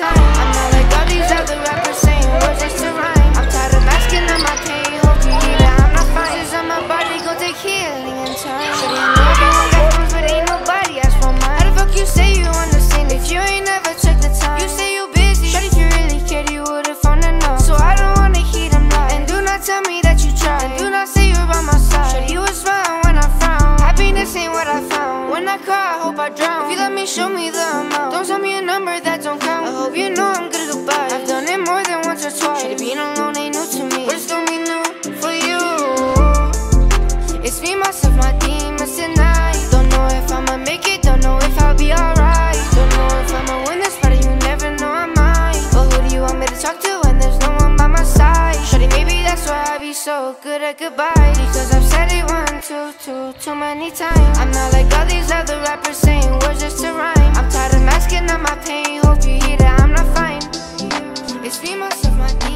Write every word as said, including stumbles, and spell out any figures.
time. I'm not like all these other rappers saying words just to rhyme. I'm tired of masking up my pain, hope you hear that I'm not fine. This on my body, go take healing in time. Shorty, I know everyone got phones, but ain't nobody asked for mine. How the fuck you say you understand if you ain't never checked the time? You say you busy, shorty, if you really cared, you would've found a no. So I don't wanna hear them lie, and do not tell me that you tried, and do not say you're by my side. Shorty, you was fine when I frown. Happiness ain't what I found. When I cry, I hope I drown. If you let me, show me the amount. Don't tell me a number that don't count. I hope you know I'm good at goodbye. I've done it more than once or twice. Should've been alone, ain't new to me, but it's gonna be new for you. It's me, myself, my demons tonight. Don't know if I'ma make it, don't know if I'll be alright. Don't know if I'ma win this fight, you never know I might. But who do you want me to talk to when there's no one by my side? Shorty, maybe that's why I be so good at goodbye, because I've said it one, two, two, too many times. I'm not like all these other rappers saying words just to rhyme. I'm tired of masking up my pain, hope you hear that I'm not fine. It's me, myself, my demons.